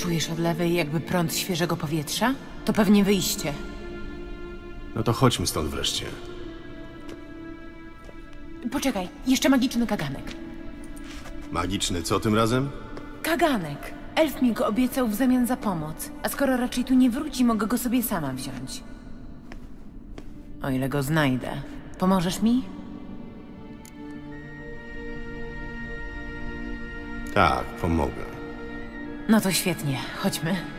czujesz od lewej jakby prąd świeżego powietrza? To pewnie wyjście. No to chodźmy stąd wreszcie. Poczekaj, jeszcze magiczny kaganek. Magiczny co tym razem? Kaganek! Elf mi go obiecał w zamian za pomoc. A skoro raczej tu nie wróci, mogę go sobie sama wziąć. O ile go znajdę. Pomożesz mi? Tak, pomogę. No to świetnie, chodźmy.